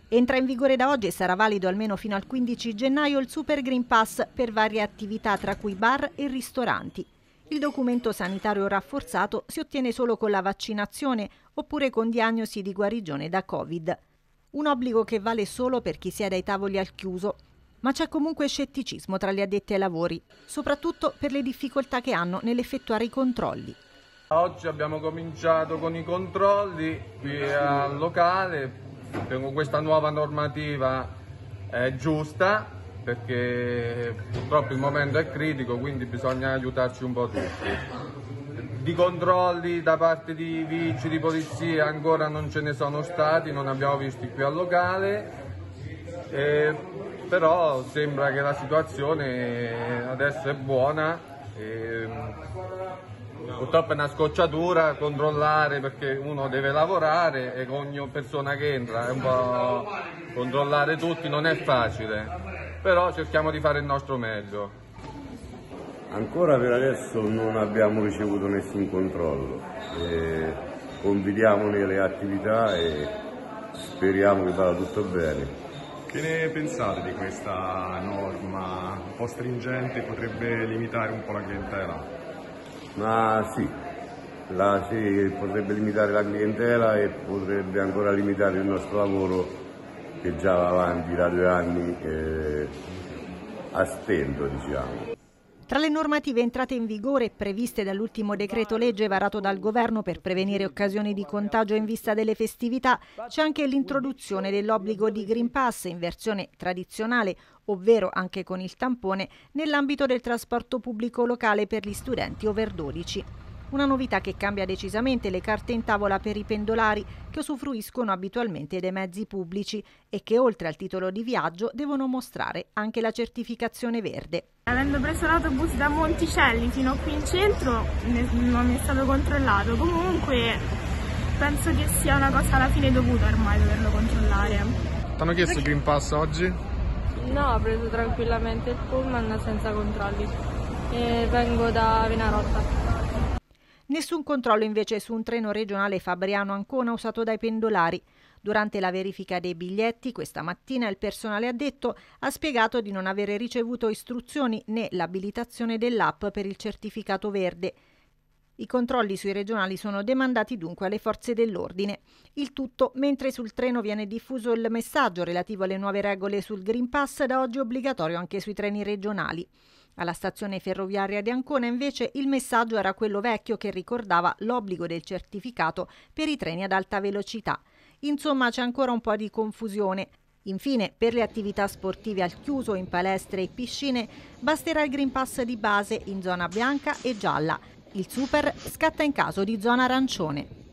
Entra in vigore da oggi e sarà valido almeno fino al 15 gennaio il Super Green Pass per varie attività, tra cui bar e ristoranti. Il documento sanitario rafforzato si ottiene solo con la vaccinazione oppure con diagnosi di guarigione da Covid. Un obbligo che vale solo per chi siede ai tavoli al chiuso. Ma c'è comunque scetticismo tra gli addetti ai lavori, soprattutto per le difficoltà che hanno nell'effettuare i controlli. Oggi abbiamo cominciato con i controlli qui al locale. Questa nuova normativa è giusta perché purtroppo il momento è critico, quindi bisogna aiutarci un po' tutti. Di controlli da parte di vigili, polizia ancora non ce ne sono stati, non abbiamo visti qui al locale, però sembra che la situazione adesso è buona. Purtroppo è una scocciatura controllare perché uno deve lavorare e ogni persona che entra è un po' controllare tutti, non è facile, però cerchiamo di fare il nostro meglio. Ancora per adesso non abbiamo ricevuto nessun controllo, confidiamo nelle attività e speriamo che vada tutto bene. Che ne pensate di questa norma un po' stringente? Potrebbe limitare un po' la clientela? Ma sì, potrebbe limitare la clientela e potrebbe ancora limitare il nostro lavoro che già va avanti da 2 anni a stento, diciamo. Tra le normative entrate in vigore e previste dall'ultimo decreto legge varato dal governo per prevenire occasioni di contagio in vista delle festività, c'è anche l'introduzione dell'obbligo di Green Pass in versione tradizionale, ovvero anche con il tampone, nell'ambito del trasporto pubblico locale per gli studenti over 12. Una novità che cambia decisamente le carte in tavola per i pendolari che usufruiscono abitualmente dei mezzi pubblici e che oltre al titolo di viaggio devono mostrare anche la certificazione verde. Avendo preso l'autobus da Monticelli fino a qui in centro non mi è stato controllato, comunque penso che sia una cosa alla fine dovuta ormai doverlo controllare. Ti hanno chiesto il Green Pass oggi? No, ho preso tranquillamente il pullman senza controlli e vengo da Venarotta. Nessun controllo invece su un treno regionale Fabriano-Ancona usato dai pendolari. Durante la verifica dei biglietti questa mattina il personale addetto ha spiegato di non avere ricevuto istruzioni né l'abilitazione dell'app per il certificato verde. I controlli sui regionali sono demandati dunque alle forze dell'ordine. Il tutto mentre sul treno viene diffuso il messaggio relativo alle nuove regole sul Green Pass, da oggi obbligatorio anche sui treni regionali. Alla stazione ferroviaria di Ancona invece il messaggio era quello vecchio che ricordava l'obbligo del certificato per i treni ad alta velocità. Insomma, c'è ancora un po' di confusione. Infine, per le attività sportive al chiuso, in palestre e piscine, basterà il Green Pass di base in zona bianca e gialla. Il Super scatta in caso di zona arancione.